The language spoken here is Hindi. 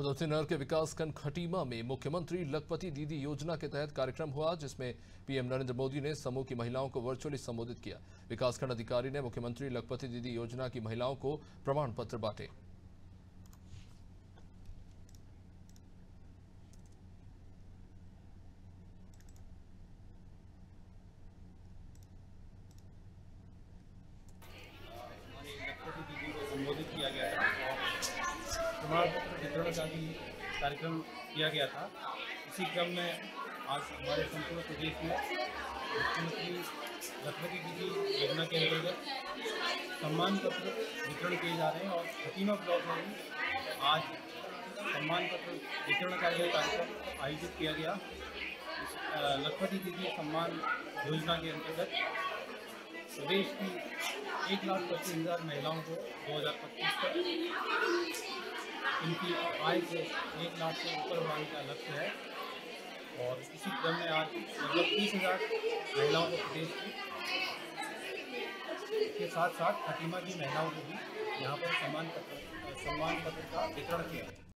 उधर सिन्नर के विकासखंड खटीमा में मुख्यमंत्री लखपति दीदी योजना के तहत कार्यक्रम हुआ, जिसमें पीएम नरेंद्र मोदी ने समूह की महिलाओं को वर्चुअली संबोधित किया। विकासखंड अधिकारी ने मुख्यमंत्री लखपति दीदी योजना की महिलाओं को प्रमाण पत्र बांटे। लखपति दीदी को संबोधित किया गया था और प्रमाण पत्र वितरण का भी कार्यक्रम किया गया था। इसी क्रम में आज हमारे संपूर्ण प्रदेश में मुख्यमंत्री लखपति दीदी योजना के अंतर्गत सम्मान पत्र वितरण किए जा रहे हैं और खटीमा ब्लॉक में भी आज सम्मान पत्र वितरण का यह कार्यक्रम आयोजित किया गया। लखपति दीदी सम्मान योजना के अंतर्गत प्रदेश की 1,25,000 महिलाओं को 2025 तक इनकी आय को 1 लाख से ऊपर बढ़ाने का लक्ष्य है और इसी क्रम में आज लगभग 30,000 महिलाओं को प्रदेश के साथ साथ खटीमा की महिलाओं को भी यहाँ पर सम्मान पत्र का वितरण किया।